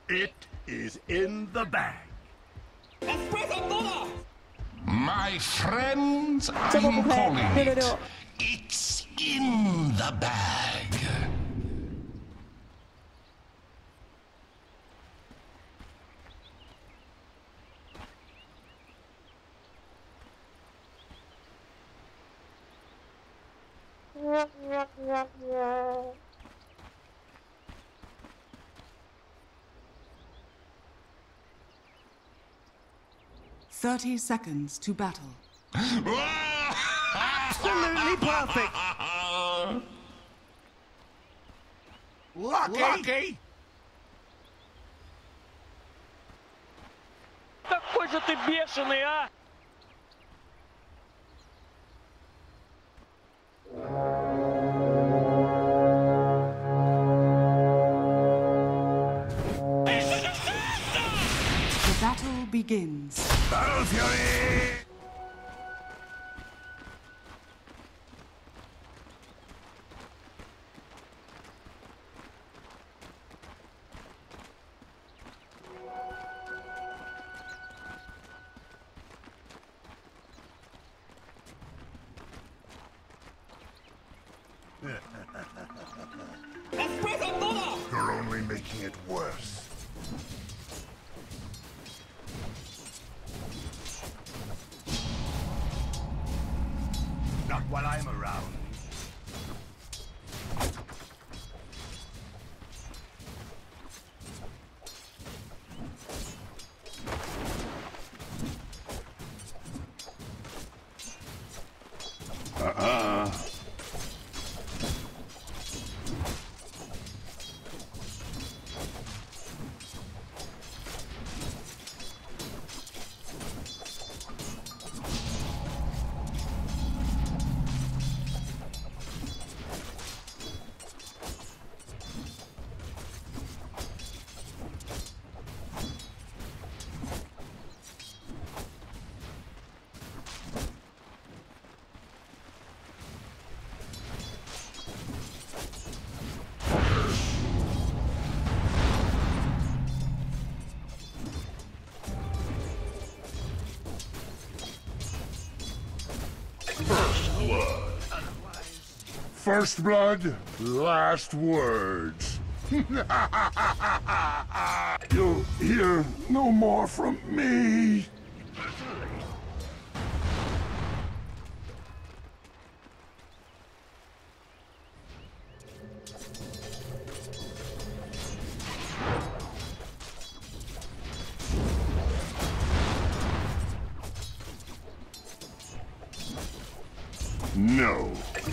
It is in the bag. My friends, เจ้าพวกกู I'm แพ้ calling เดี๋ยว it. It's in the bag. Thirty seconds to battle. Absolutely perfect. Lucky. Какой же ты бешеный, а! The battle begins. Battle Fury. You're only making it worse. Not while I'm around. First blood, last words. You'll hear no more from me. No.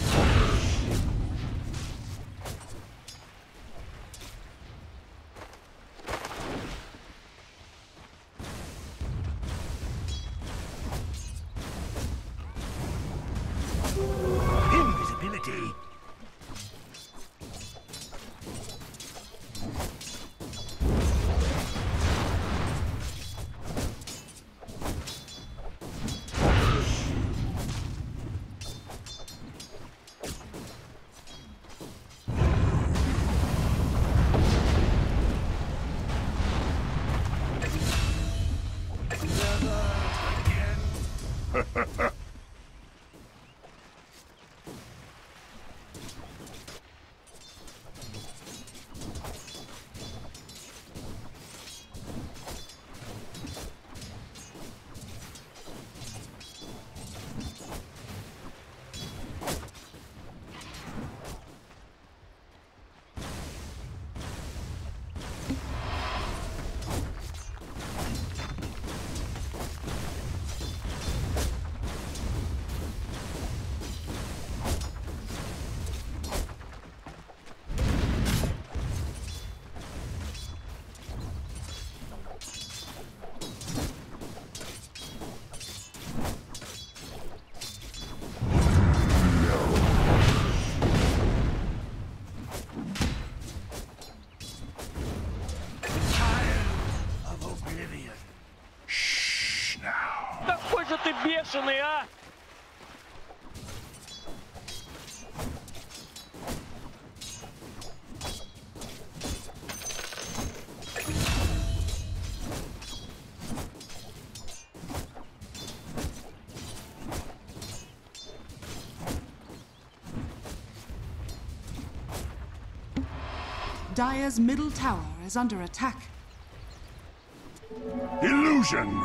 Invisibility. Какой же ты бешеный, а! Dire's middle tower is under attack. Illusion!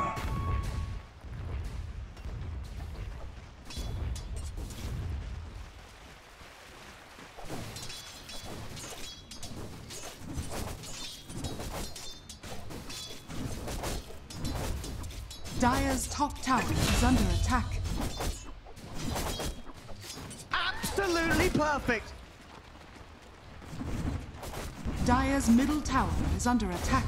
Dire's top tower is under attack. Absolutely perfect! Dire's middle tower is under attack.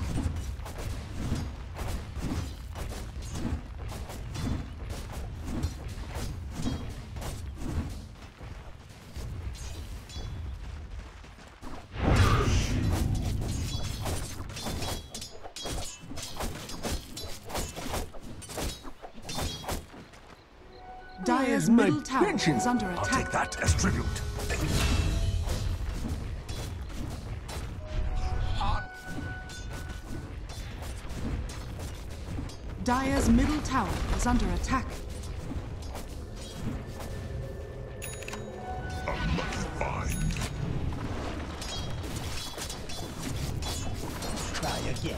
Dire's middle tower is under I'll attack. take that as tribute. Dire's middle tower is under attack. A lucky find. Try again.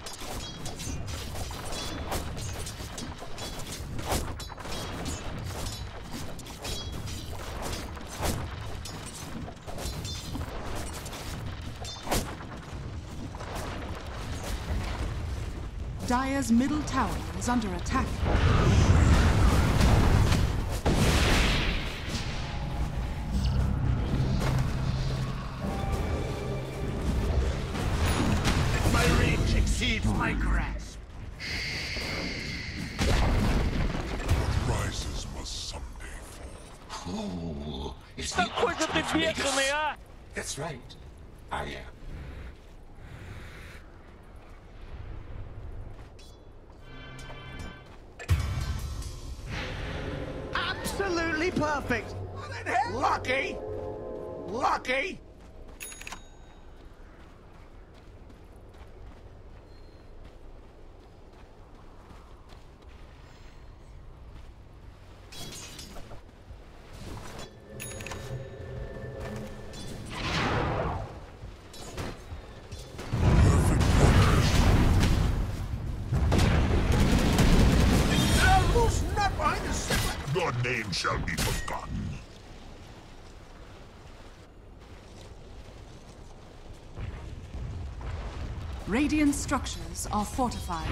Dire's middle tower is under attack. My reach exceeds my grasp. Rises must someday fall. Who is the Какой же ты ultimate бешеный, Magus? а? That's right. I am. Absolutely perfect! Lucky! Lucky! Not behind the secret. Your name shall be forgotten. Radiant structures are fortified.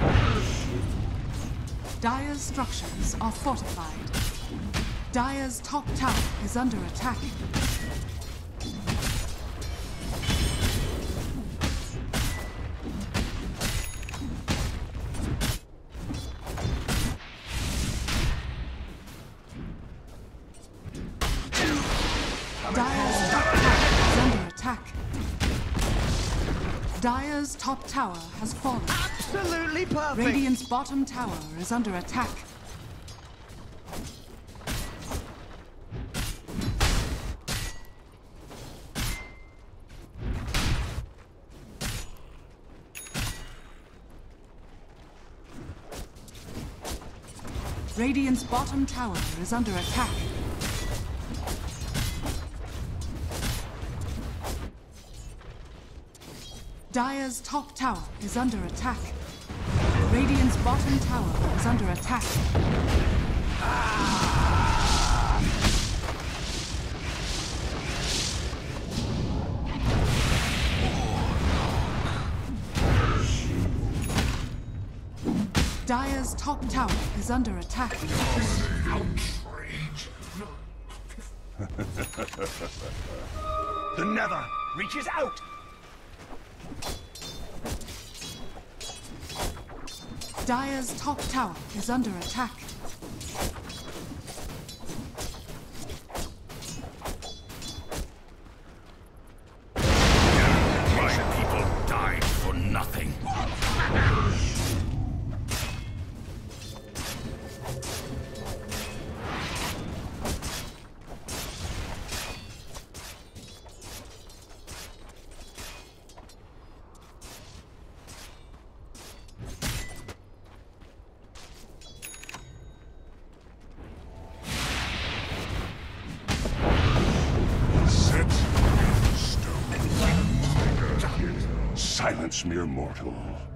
Dire's structures are fortified. Dire's top tower is under attack. Dire's top tower is under attack. Dire's top tower has fallen. Absolutely perfect! Radiant's bottom tower is under attack. Radiant's bottom tower is under attack. Dire's top tower is under attack. Radiant's bottom tower is under attack. Dire's top tower is under attack. Outrage. The nether reaches out! Dire's top tower is under attack. My people died for nothing. silence mere mortal.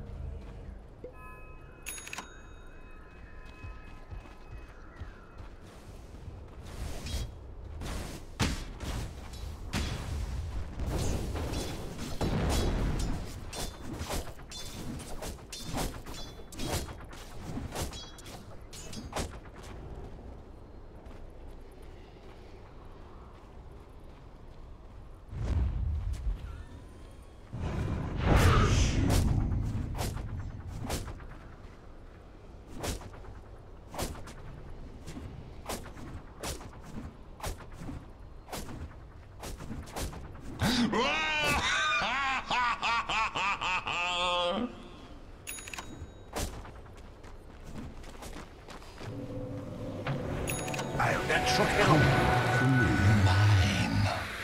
I'll natural kill. Mine.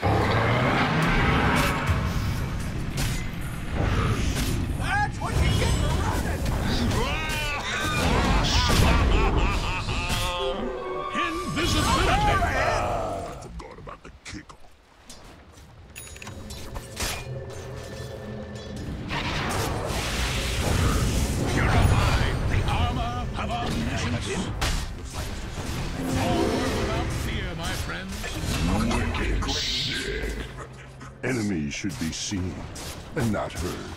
That's what you get for running! Invisibility! I forgot about the kick. Purify the armor of omniscience. Forward without fear, my friends. Wicked shit. Enemies should be seen and not heard.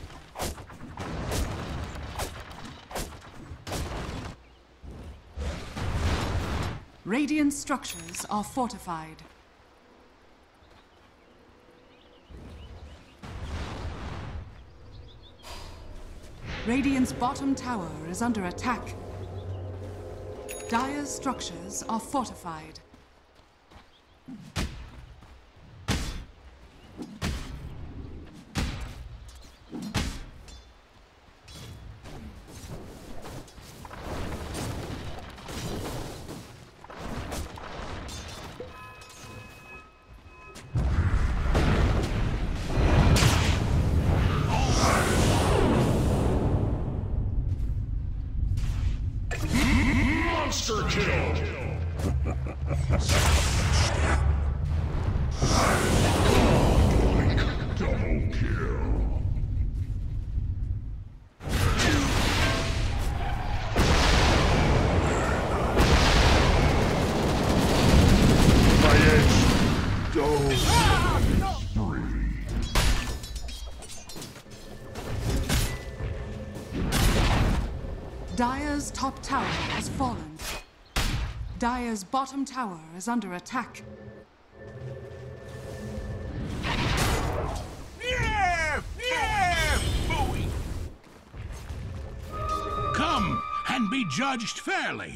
Radiant structures are fortified. Radiant's bottom tower is under attack. Dire's structures are fortified. Monster kill! Double kill. My edge goes free. Dire's top tower has fallen. Dire's bottom tower is under attack. Come and be judged fairly.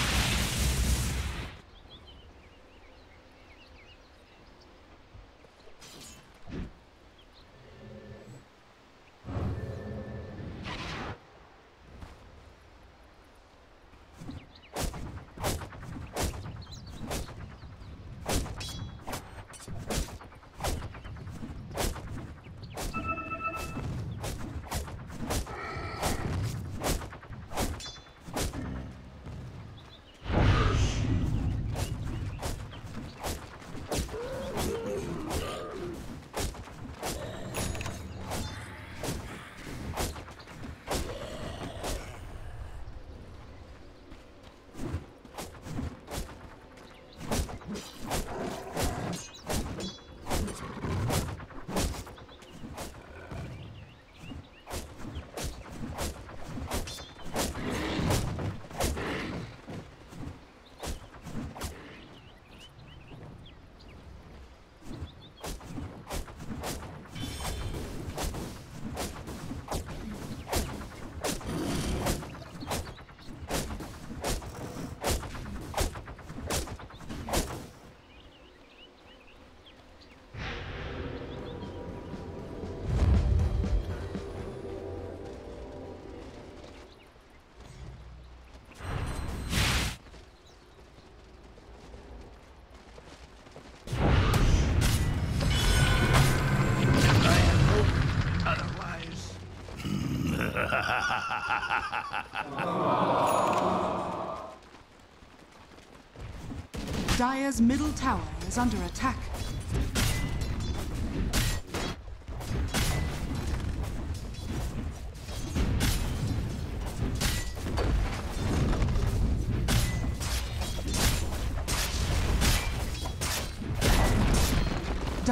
Dire's middle tower is under attack.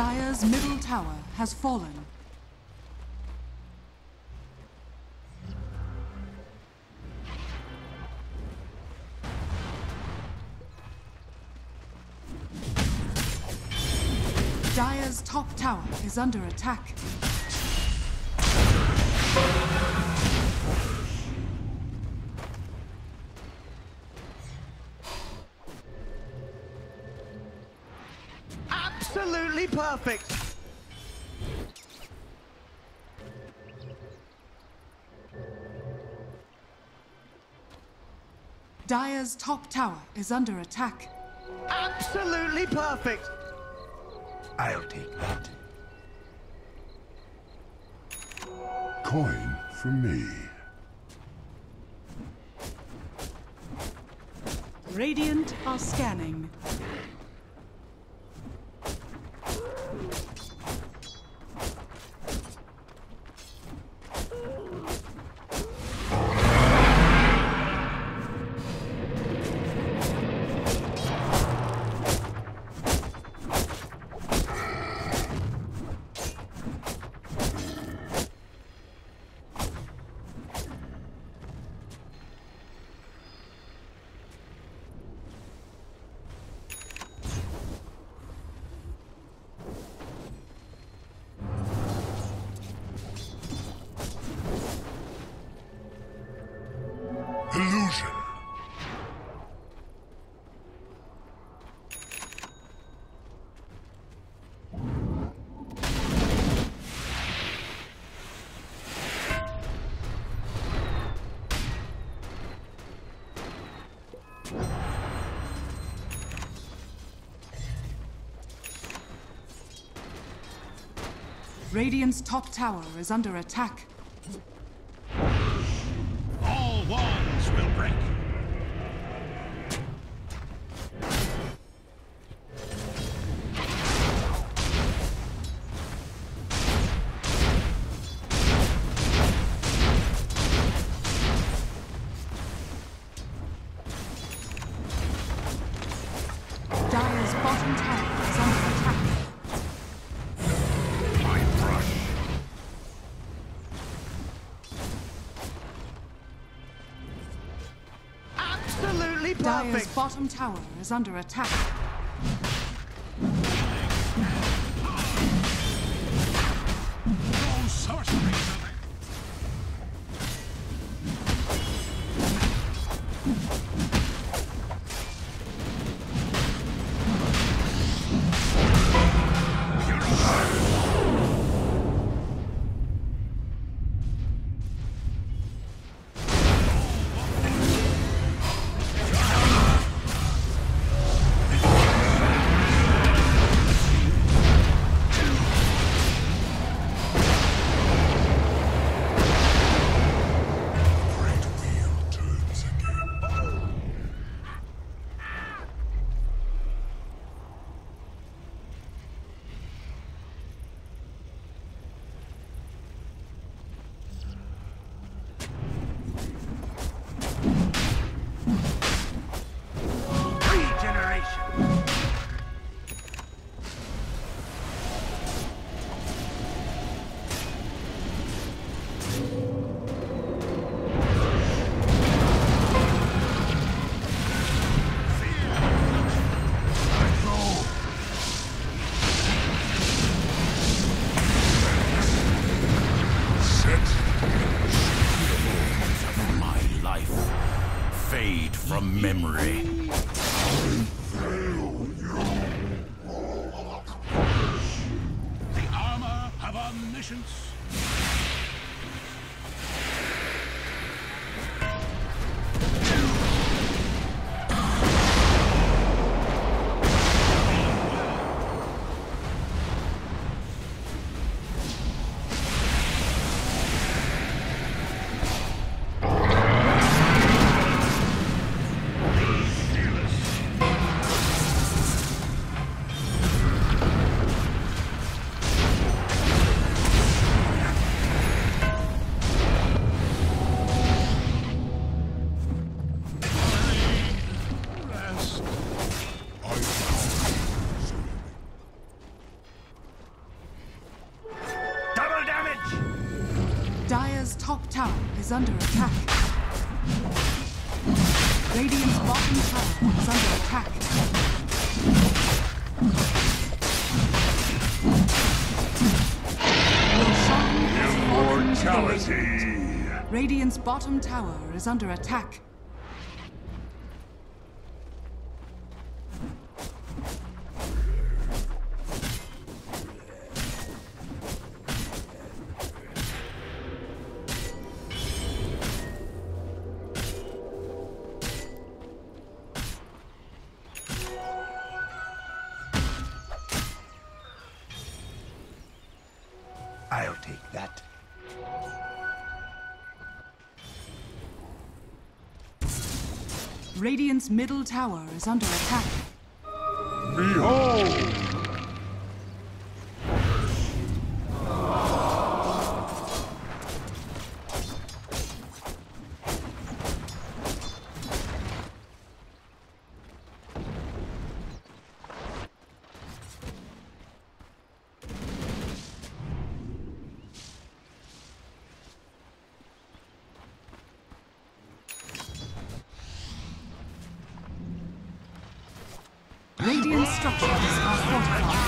Dire's middle tower has fallen. Dire's top tower is under attack. Absolutely perfect. Dire's top tower is under attack. Absolutely perfect. I'll take that. Coin for me. Radiant are scanning. Illusion. Radiant's top tower is under attack. All wands will break. Dire's bottom tower is under attack. My brush. Absolutely Dire's perfect. bottom tower is under attack. No sorcery. Fade from memory. The armor have omniscience. Dire's top tower is under attack. Radiant's bottom tower is under attack. Roshan has fallen to the Radiant. Radiant's bottom tower is under attack. I'll take that. Radiant's middle tower is under attack. Behold! Radiant structures are fortified.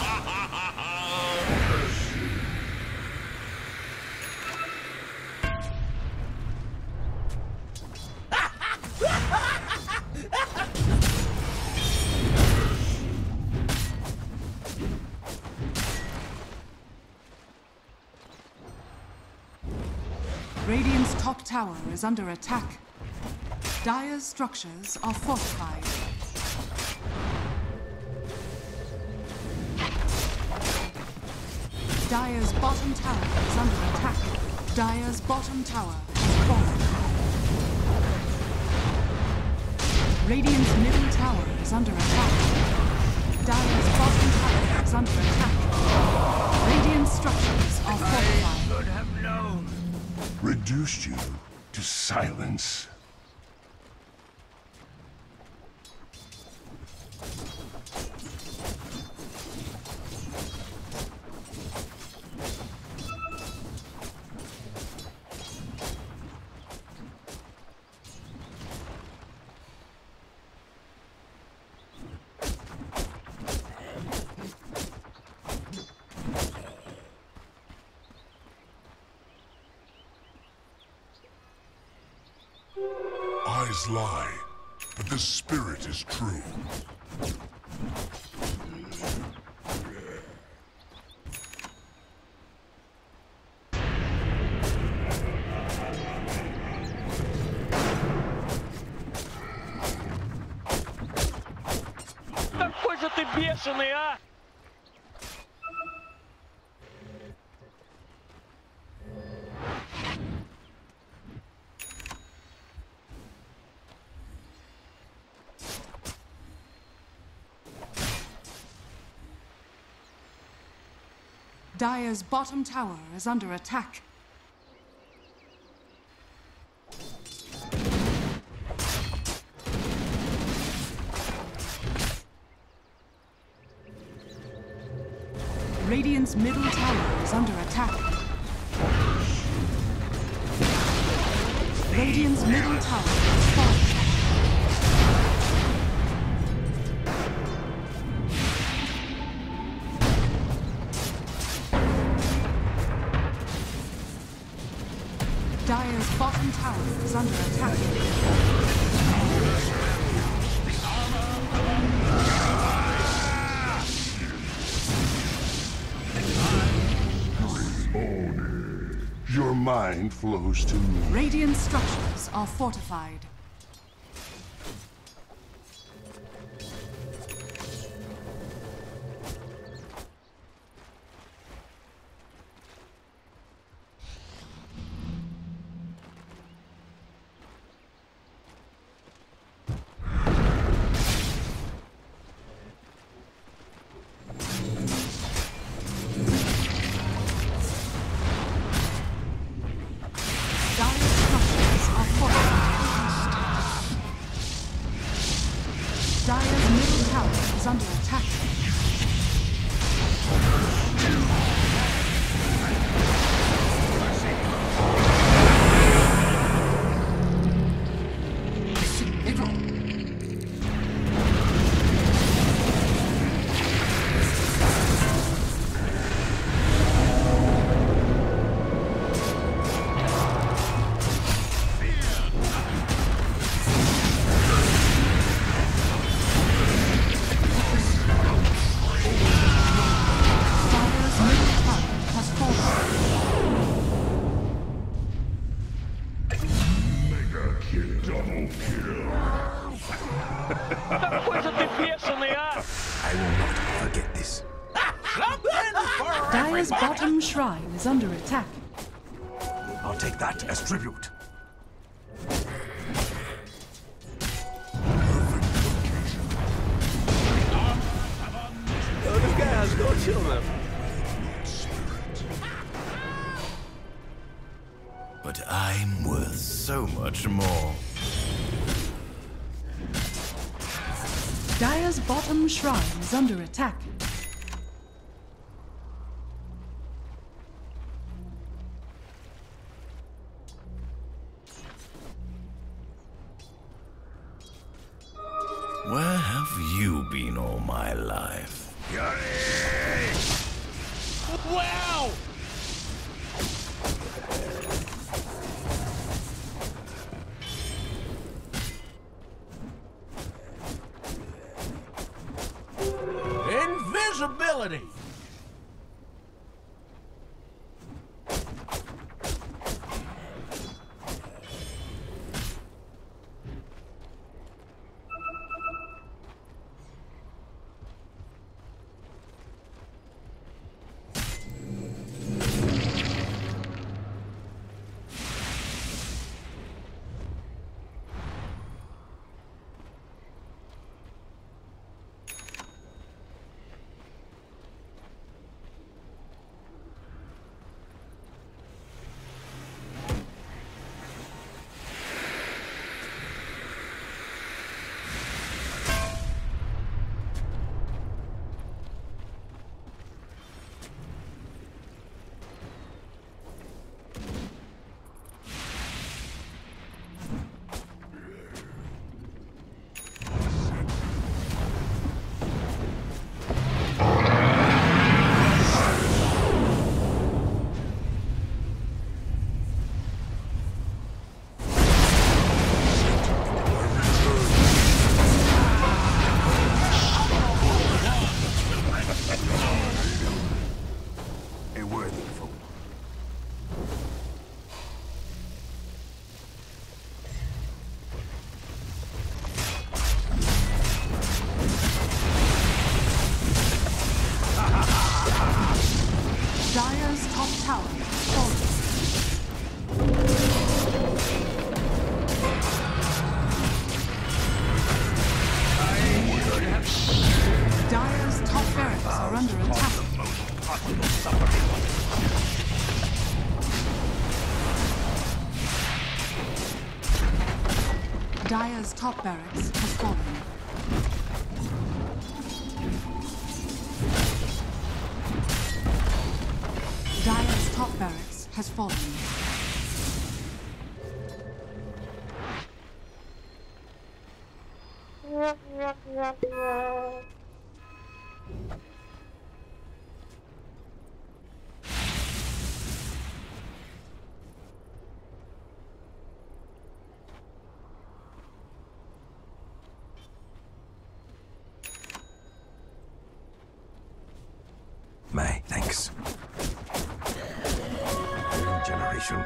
Radiant's top tower is under attack. Dire's structures are fortified. Dire's bottom tower is under attack. Dire's bottom tower has fallen. Radiant's middle tower is under attack. Dire's bottom tower is under attack. Radiant structures are fortified. Should have known. Reduced you to silence. Eyes lie, but the spirit is true. Да какой же ты бешеный, а! Dire's bottom tower is under attack. Radiant's middle tower is under attack. Radiant's middle tower is falling. Dire's bottom tower is under attack. Your mind flows to me. Radiant structures are fortified. Dire's structures are fortified. bottom shrine is under attack. I'll take that as tribute. Oh, this guy has no chill, man. But I'm worth so much more. Dire's bottom shrine is under attack. Where have you been all my life? Wow! Invisibility! Dire's top tower falls. Dire's top barracks are under attack. Dire's top barracks has fallen. Dire's top barracks has fallen. May, thanks. Generation.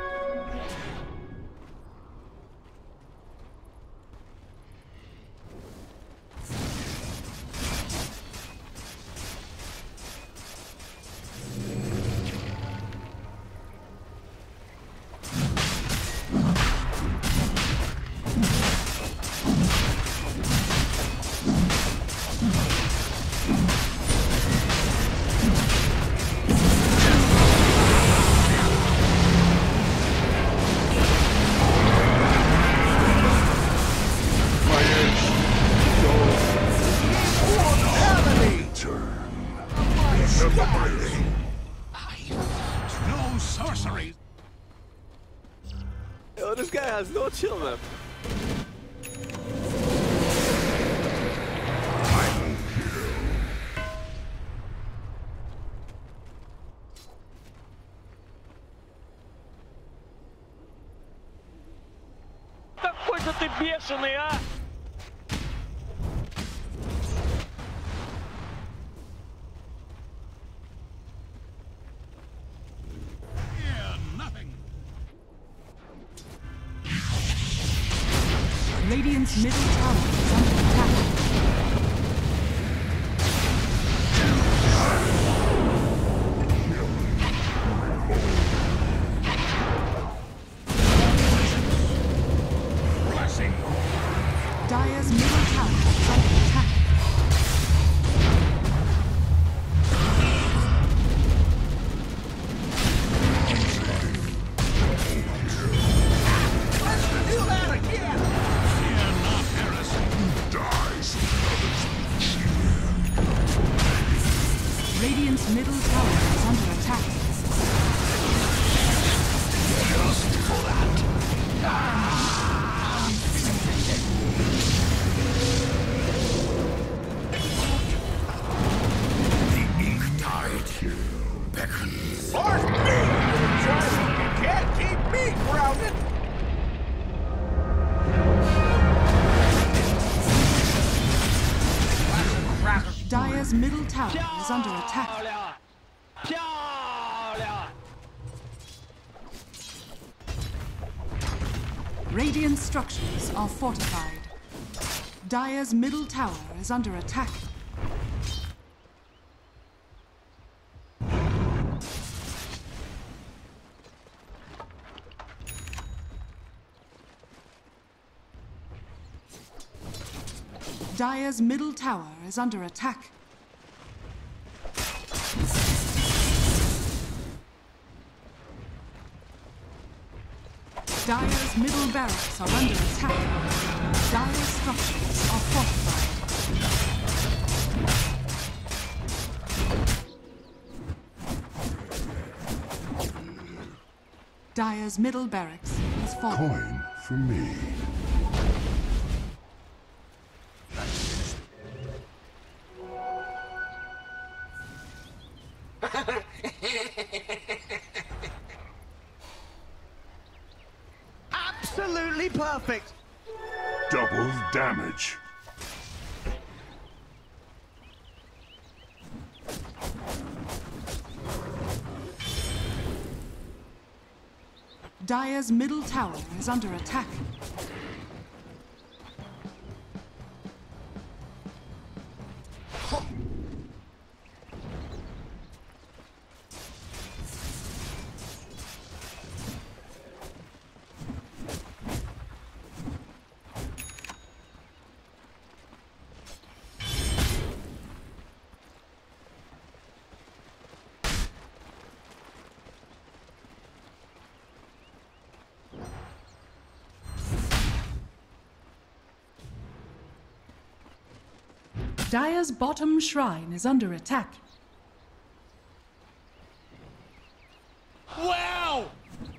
No sorcery. Oh, this guy has no chill, man. Какой же ты бешеный, а! Radiant's middle tower is under attack. Dire's middle tower is under attack. 漂亮，漂亮！ Radiant structures are fortified. Dire's middle tower is under attack. Dire's middle tower is under attack. Dire's middle barracks are under attack. Dire's structures are fortified. Dire's middle barracks has fallen. Coin for me. Absolutely perfect. Double damage. Dire's middle tower is under attack. Dire's bottom shrine is under attack. Wow!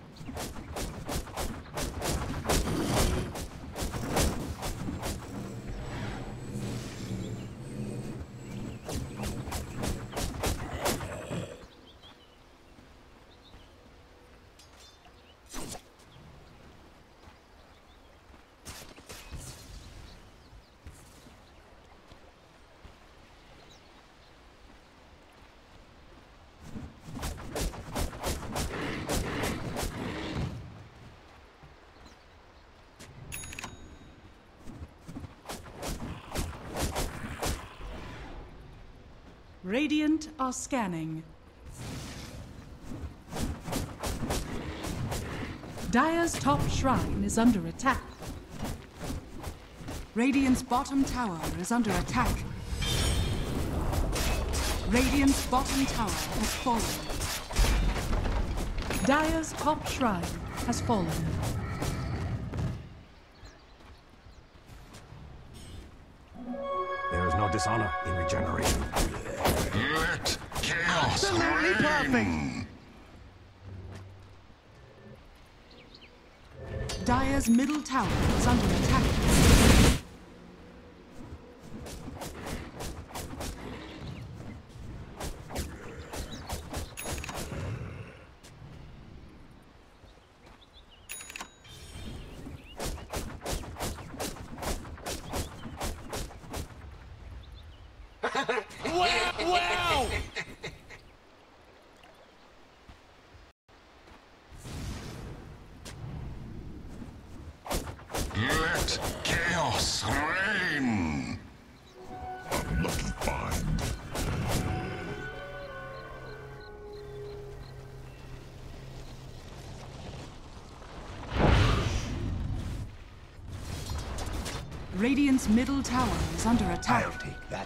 Radiant are scanning. Dire's top shrine is under attack. Radiant's bottom tower is under attack. Radiant's bottom tower has fallen. Dire's top shrine has fallen. There is no dishonor in regeneration. Let chaos Absolutely perfect. reign. Dire's middle tower is under attack. Wow! Let chaos reign. A lucky find. Radiant's middle tower is under attack. I'll take that.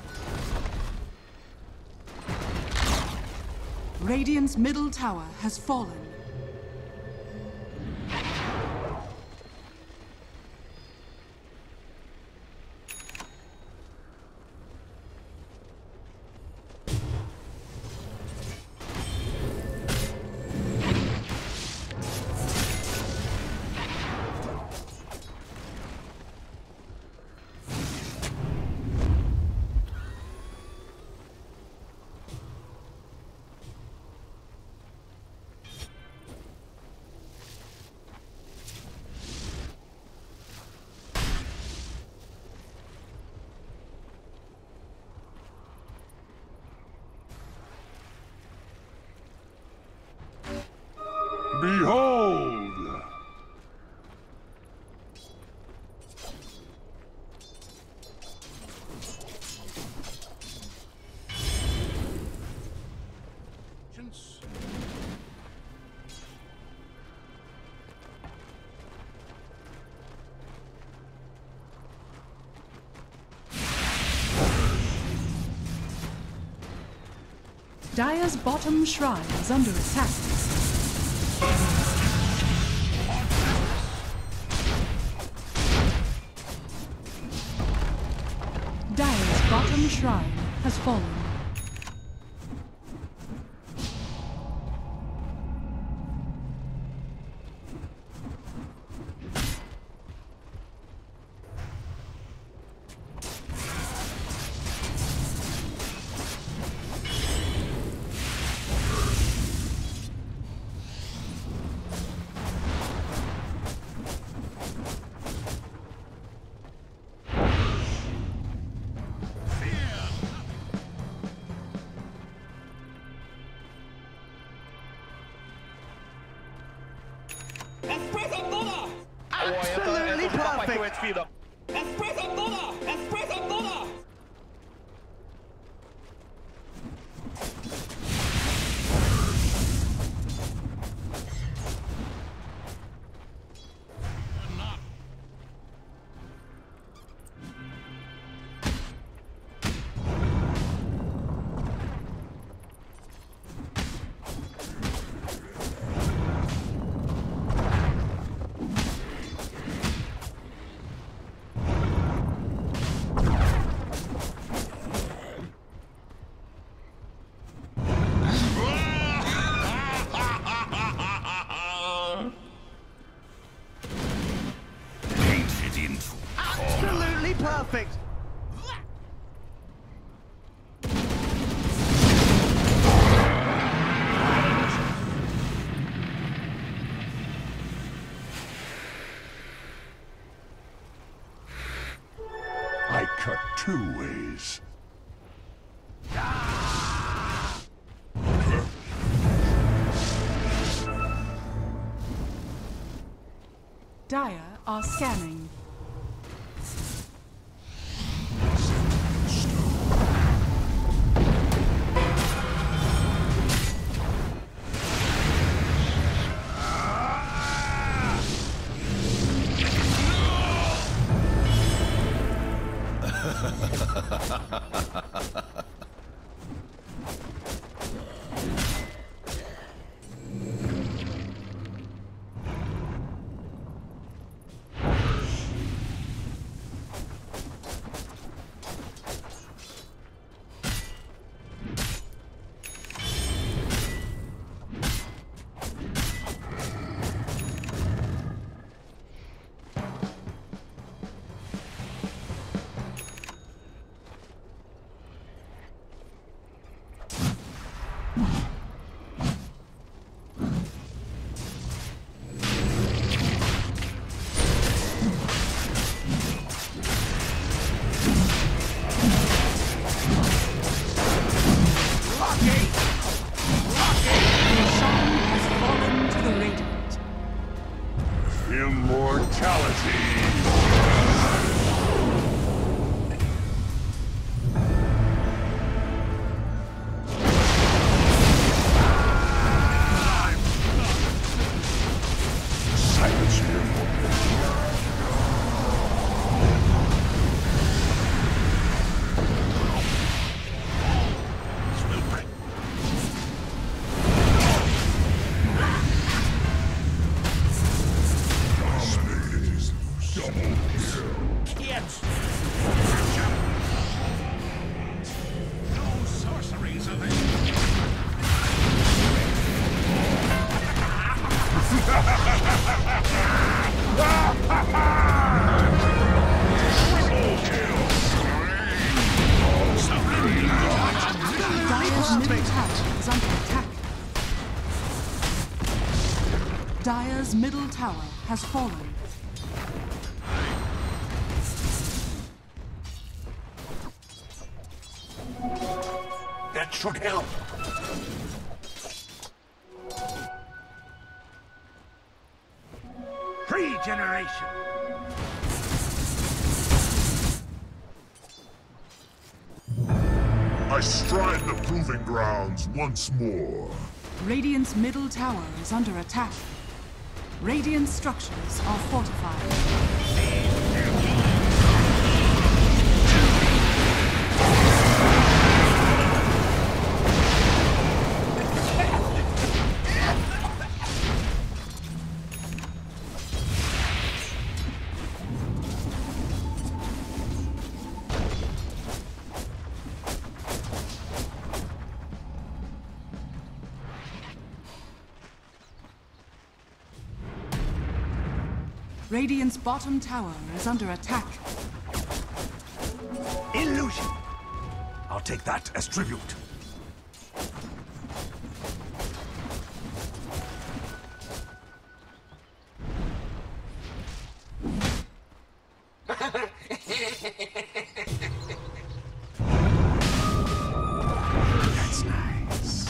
Radiant's middle tower has fallen. Behold! Dire's bottom shrine is under attack. Dire's bottom shrine has fallen. Absolutely perfect. Absolutely perfect. I cut 2 ways. Dire are scanning. Dire's middle tower has fallen. That should help. Regeneration. I stride the proving grounds once more. Radiant's middle tower is under attack. Radiant structures are fortified. Radiant's bottom tower is under attack. Illusion. I'll take that as tribute. That's nice.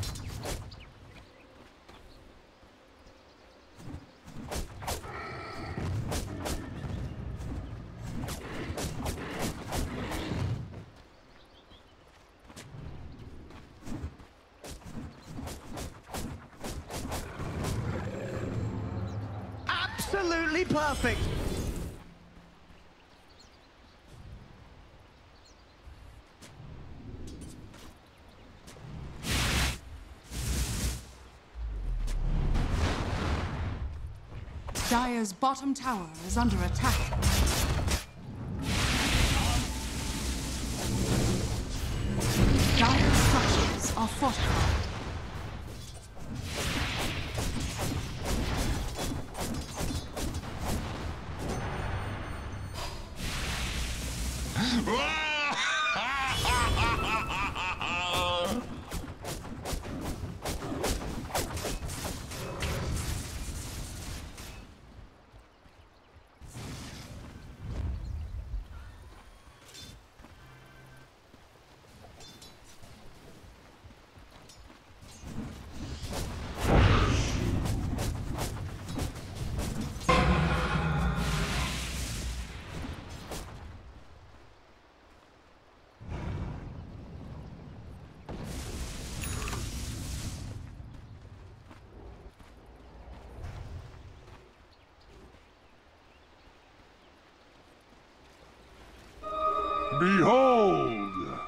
Absolutely perfect. Dire's bottom tower is under attack. Dire's structures are fortified. Behold!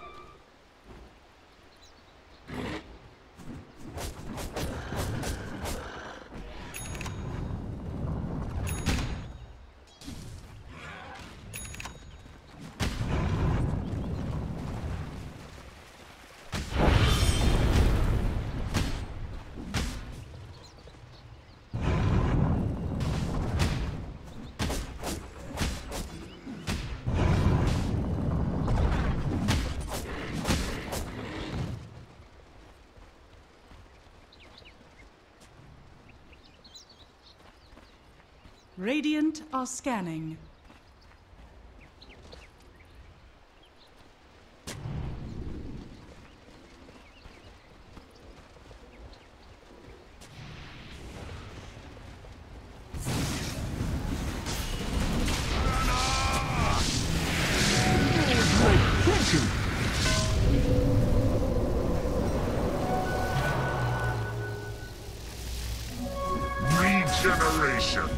Radiant are scanning. Regeneration.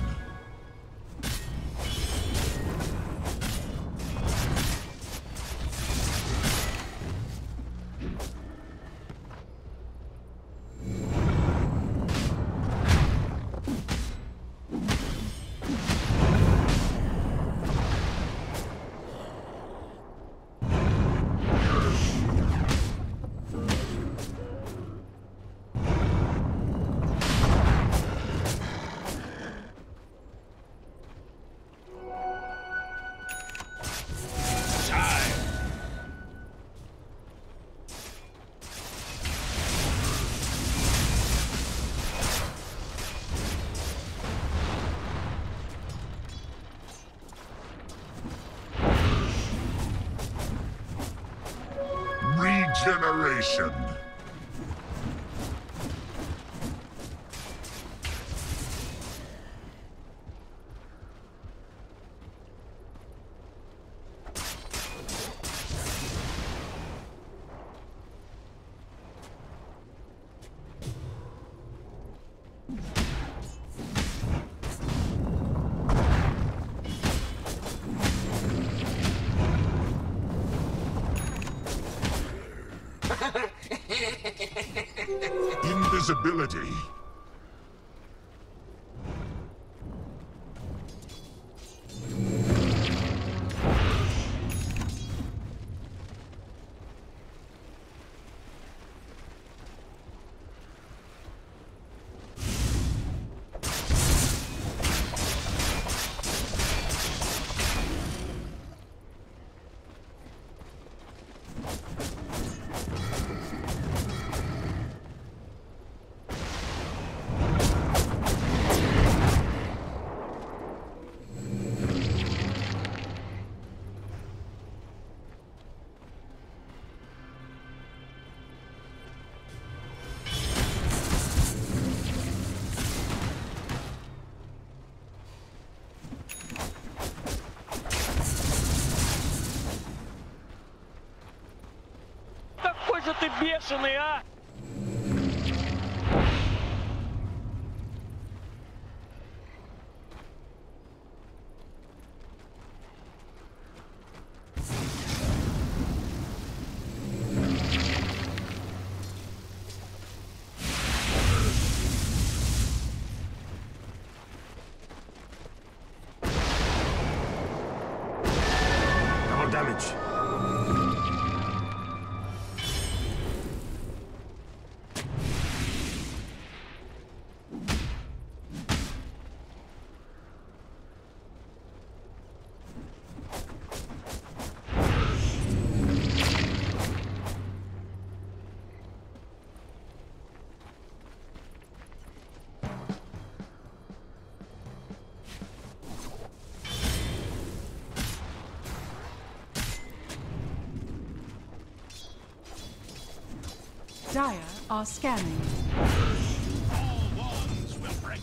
Regeneration. Invisibility. Какой же ты бешеный, а! Double damage. Dire are scanning. All wands will break.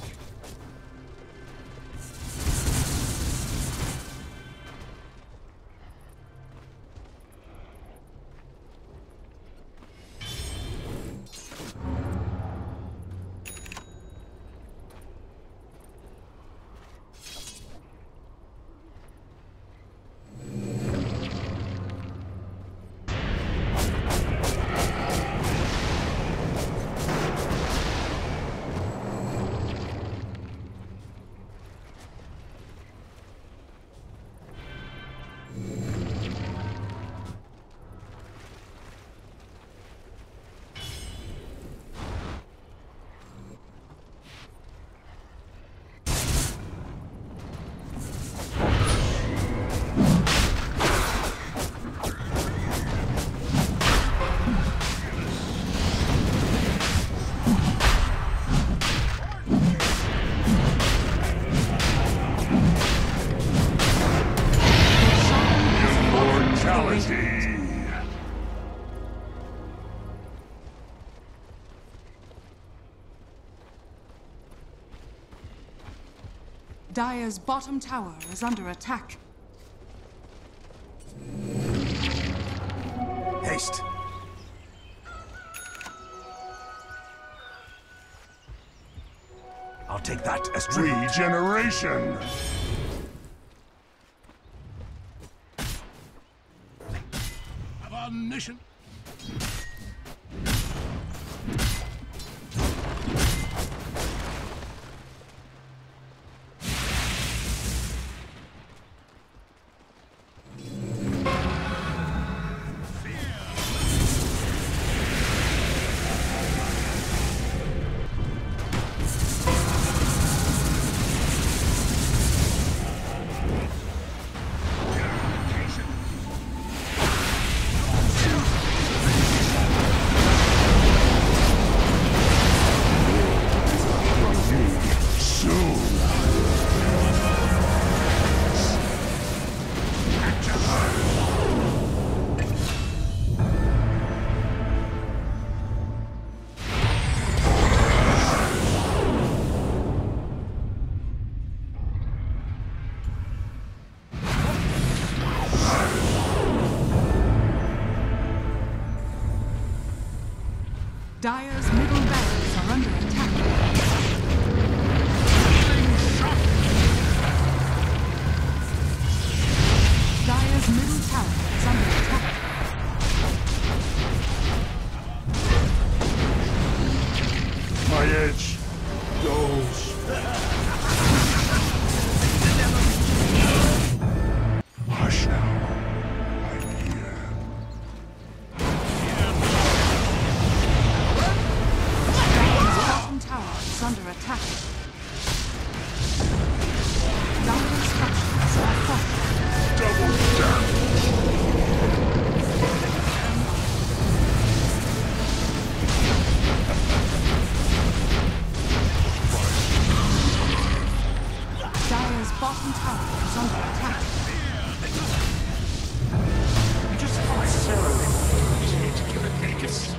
Dire's bottom tower is under attack. Haste. I'll take that as tribute. Regeneration. Have a mission. Dire's middle barracks are under attack. Dire's middle tower is under attack. bottom tower is under attack. You just fought so ridiculous.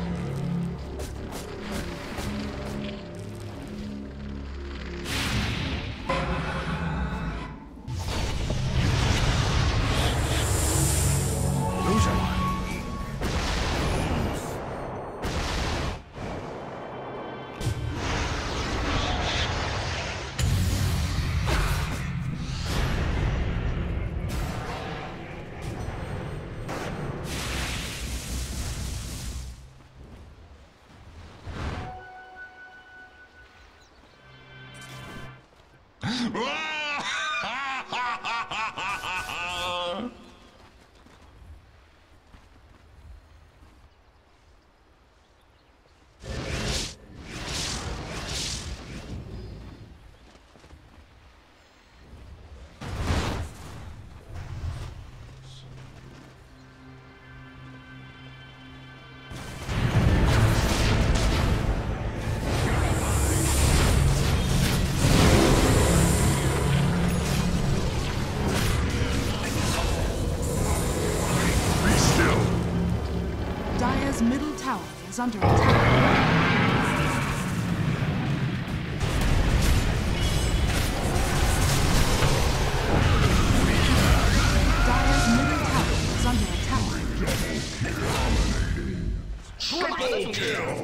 Dire's middle tower is under attack. Dire's middle tower is under attack. Triple kill!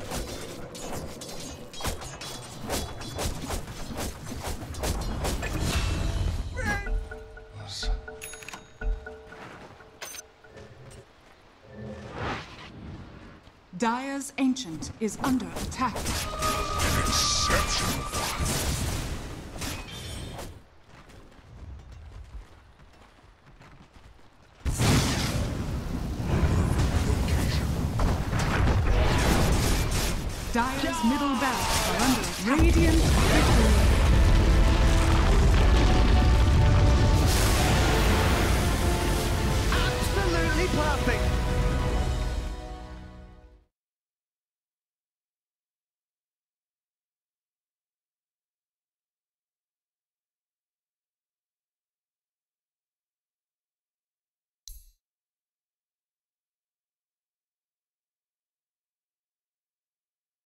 Dire's Ancient is under attack. An exceptional fight. Dire's middle barracks are under attack. Radiant victory.